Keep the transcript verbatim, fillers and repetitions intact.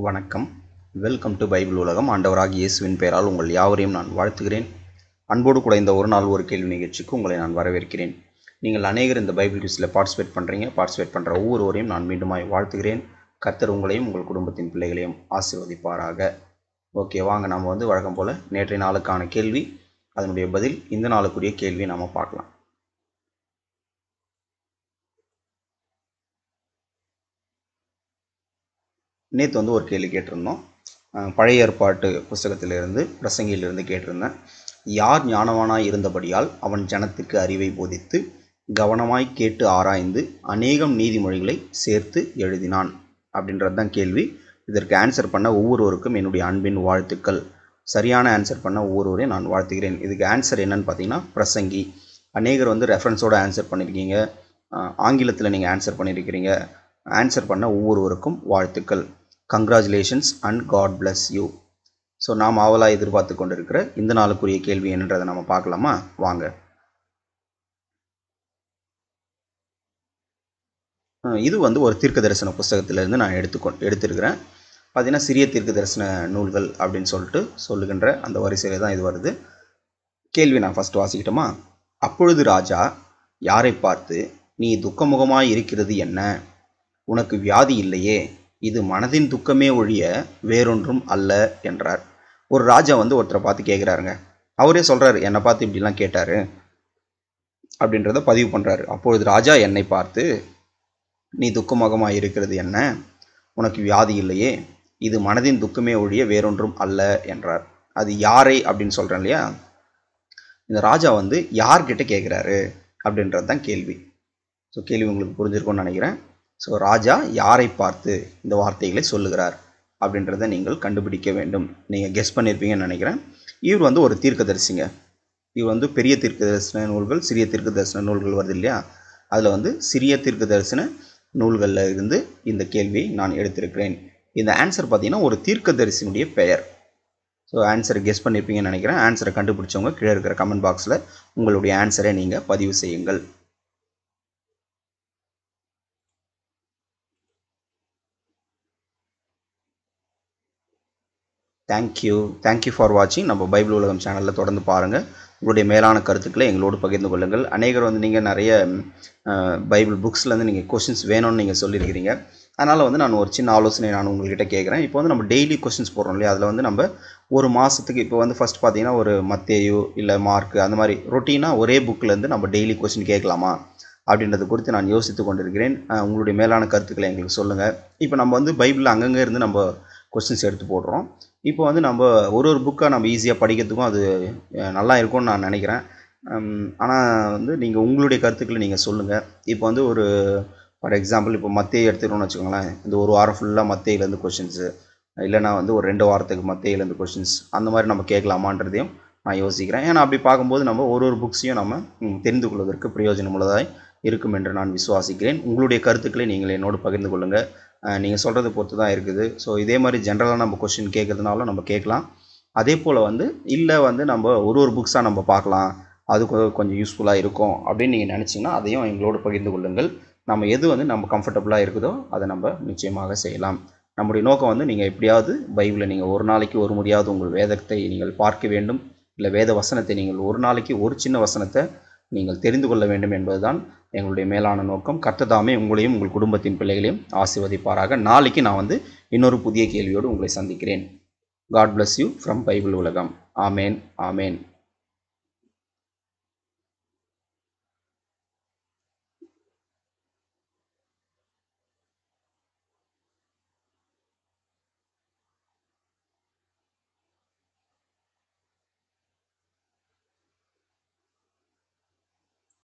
வணக்கம். Welcome to Bible உலகம். ஆண்டவராகிய இயேசுவின் பெயரால் உங்கள் யாவரையும் நான் வாழ்த்துகிறேன். அன்போடு கூட இந்த ஒரு நாள் ஒரு கேள்வி நிகழ்ச்சிக்கு உங்களை நான் வரவேற்கிறேன். நீங்கள் அநேகர் இந்த பைபிள் குவிஸில் பார்ட்டிசிபேட் பண்ணுறீங்க. பார்ட்டிசிபேட் பண்ணுற ஒவ்வொருவரையும் நான் மீண்டுமாய் வாழ்த்துகிறேன். கர்த்தர் உங்களையும் உங்கள் குடும்பத்தின் பிள்ளைகளையும் ஆசீர்வதிப்பாராக. ஓகே, வாங்க நம்ம வந்து வழக்கம் போல் நேற்றைய நாளுக்கான கேள்வி, அதனுடைய பதில், இந்த நாளுக்குரிய கேள்வியை நம்ம பார்க்கலாம். நேற்று வந்து ஒரு கேள்வி கேட்டிருந்தோம். பழைய ஏற்பாட்டு புஸ்தகத்திலிருந்து பிரசங்கியிலிருந்து கேட்டிருந்தேன். யார் ஞானவானாய் இருந்தபடியால் அவன் ஜனத்துக்கு அறிவை போதித்து கவனமாய் கேட்டு ஆராய்ந்து அநேகம் நீதிமொழிகளை சேர்த்து எழுதினான் அப்படின்றது தான் கேள்வி. இதற்கு ஆன்சர் பண்ண ஒவ்வொருவருக்கும் என்னுடைய அன்பின் வாழ்த்துக்கள். சரியான ஆன்சர் பண்ண ஒவ்வொருவரையும் நான் வாழ்த்துகிறேன். இதுக்கு ஆன்சர் என்னன்னு பார்த்தீங்கன்னா பிரசங்கி. அநேகர் வந்து ரெஃபரன்ஸோடு ஆன்சர் பண்ணியிருக்கீங்க. ஆங்கிலத்தில் நீங்கள் ஆன்சர் பண்ணியிருக்கிறீங்க. ஆன்சர் பண்ண ஒவ்வொருவருக்கும் வாழ்த்துக்கள். Congratulations and God bless you. So நாம் ஆவலாக எதிர்பார்த்து கொண்டிருக்கிற இந்த நாளுக்குரிய கேள்வி என்னன்றதை நம்ம பார்க்கலாமா? வாங்க. இது வந்து ஒரு தீர்க்க தரிசன புஸ்தகத்திலிருந்து நான் எடுத்துக்கொ எடுத்திருக்கிறேன். பார்த்தீங்கன்னா சிறிய தீர்க்க தரிசன நூல்கள் அப்படின்னு சொல்லிட்டு சொல்லுகின்ற அந்த வரிசையில் தான் இது வருது. கேள்வி நான் ஃபஸ்ட் வாசிக்கிட்டோமா? அப்பொழுது ராஜா யாரை பார்த்து, நீ துக்கமுகமாய் இருக்கிறது என்ன? உனக்கு வியாதி இல்லையே, இது மனதின் துக்கமே ஒழிய வேறொன்றும் அல்ல என்றார். ஒரு ராஜா வந்து ஒருத்தரை பார்த்து கேட்குறாருங்க. அவரே சொல்கிறாரு, என்னை பார்த்து இப்படிலாம் கேட்டார் அப்படின்றத பதிவு பண்ணுறாரு. அப்பொழுது ராஜா என்னை பார்த்து, நீ துக்கமுகமாக இருக்கிறது என்ன? உனக்கு வியாதி இல்லையே, இது மனதின் துக்கமே ஒழிய வேறொன்றும் அல்ல என்றார். அது யாரை அப்படின்னு சொல்கிறேன் இல்லையா? இந்த ராஜா வந்து யார்கிட்ட கேட்குறாரு அப்படின்றது தான் கேள்வி. ஸோ கேள்வி உங்களுக்கு புரிஞ்சிருக்கும்னு நினைக்கிறேன். ஸோ ராஜா யாரை பார்த்து இந்த வார்த்தைகளை சொல்லுகிறார் அப்படின்றத நீங்கள் கண்டுபிடிக்க வேண்டும். நீங்கள் கெஸ் பண்ணியிருப்பீங்கன்னு நினைக்கிறேன். இவர் வந்து ஒரு தீர்க்கதரிசிங்க. இவர் வந்து பெரிய தீர்க்க தரிசன நூல்கள், சிறிய தீர்க்க தரிசன நூல்கள் வருது இல்லையா? அதில் வந்து சிறிய தீர்க்க தரிசன நூல்களில் இருந்து இந்த கேள்வியை நான் எடுத்திருக்கிறேன். இந்த ஆன்சர் பார்த்தீங்கன்னா ஒரு தீர்க்கதரிசியினுடைய பெயர். ஸோ ஆன்சரை கெஸ் பண்ணியிருப்பீங்கன்னு நினைக்கிறேன். ஆன்சரை கண்டுபிடிச்சவங்க கீழே இருக்கிற கமெண்ட் பாக்ஸில் உங்களுடைய ஆன்சரை நீங்கள் பதிவு செய்யுங்கள். தேங்க்யூ தேங்க்யூ ஃபார் வாட்சிங். நம்ம பைபிள் உலகம் சேனலில் தொடர்ந்து பாருங்கள். உங்களுடைய மேலான கருத்துக்களை எங்களோடு பகிர்ந்து கொள்ளுங்கள். அநேகர் வந்து நீங்கள் நிறைய பைபிள் புக்ஸ்லேருந்து நீங்கள் கொஷின்ஸ் வேணும்னு நீங்கள் சொல்லியிருக்கிறீங்க. அதனால் வந்து நான் ஒரு சின்ன ஆலோசனை நான் உங்கள்கிட்ட கேட்குறேன். இப்போ வந்து நம்ம டெய்லி கொஷின்ஸ் போடுறோம் இல்லையா? அதில் வந்து நம்ம ஒரு மாதத்துக்கு இப்போ வந்து ஃபஸ்ட் பார்த்தீங்கன்னா ஒரு மத்தேயு இல்லை மார்க்கு அந்த மாதிரி ரொட்டீனாக ஒரே புக்கிலேருந்து நம்ம டெய்லி கொஷின் கேட்கலாமா அப்படின்றது குறித்து நான் யோசித்து கொண்டிருக்கிறேன். உங்களுடைய மேலான கருத்துக்களை எங்களுக்கு சொல்லுங்கள். இப்போ நம்ம வந்து பைபிளில் அங்கங்கே இருந்து நம்ம கொஸ்டின்ஸ் எடுத்து போடுறோம். இப்போ வந்து நம்ம ஒரு ஒரு புக்காக நம்ம ஈஸியாக படிக்கிறதுக்கும் அது நல்லா இருக்கும்னு நான் நினைக்கிறேன். ஆனால் வந்து நீங்கள் உங்களுடைய கருத்துக்களை நீங்கள் சொல்லுங்கள். இப்போ வந்து ஒரு ஃபார் எக்ஸாம்பிள் இப்போ மத்தேயு எடுத்துக்கணும்னு வச்சுக்கோங்களேன். இந்த ஒரு வாரம் ஃபுல்லாக மத்தேயிலேருந்து கொஷின்ஸு, இல்லைனா வந்து ஒரு ரெண்டு வாரத்துக்கு மத்தேயிலேருந்து கொஷின்ஸ் அந்த மாதிரி நம்ம கேட்கலாமான்றதையும் நான் யோசிக்கிறேன். ஏன்னா அப்படி பார்க்கும்போது நம்ம ஒரு ஒரு புக்ஸையும் நம்ம தெரிந்து கொள்வதற்கு பிரயோஜனமுள்ளதாக இருக்கும் என்று நான் விசுவாசிக்கிறேன். உங்களுடைய கருத்துக்களை நீங்கள் என்னோடு பகிர்ந்து கொள்ளுங்கள். நீங்கள் சொல்கிறது பொறுத்து தான் இருக்குது. ஸோ இதே மாதிரி ஜென்ரலாக நம்ம கொஷின் கேட்குறதுனாலும் நம்ம கேட்கலாம். அதே போல் வந்து இல்லை வந்து நம்ம ஒரு ஒரு புக்ஸாக நம்ம பார்க்கலாம், அது கொஞ்சம் யூஸ்ஃபுல்லாக இருக்கும் அப்படின்னு நீங்கள் நினச்சிங்கன்னா அதையும் எங்களோடு பகிர்ந்து கொள்ளுங்கள். நம்ம எது வந்து நம்ம கம்ஃபர்டபுளாக இருக்குதோ அதை நம்ம நிச்சயமாக செய்யலாம். நம்முடைய நோக்கம் வந்து நீங்கள் எப்படியாவது பைபிளை நீங்கள் ஒரு நாளைக்கு ஒரு முறையாவது உங்கள் வேதத்தை நீங்கள் பார்க்க வேண்டும், இல்லை வேத வசனத்தை நீங்கள் ஒரு நாளைக்கு ஒரு சின்ன வசனத்தை நீங்கள் தெரிந்து கொள்ள வேண்டும் என்பதுதான் எங்களுடைய மேலான நோக்கம். கர்த்தர் உங்களையும் உங்கள் குடும்பத்தின் பிள்ளைகளையும் ஆசீர்வதிப்பாராக. நாளைக்கு நான் வந்து இன்னொரு புதிய கேள்வியோடு உங்களை சந்திக்கிறேன். God bless you from Bible உலகம். ஆமேன், ஆமேன்.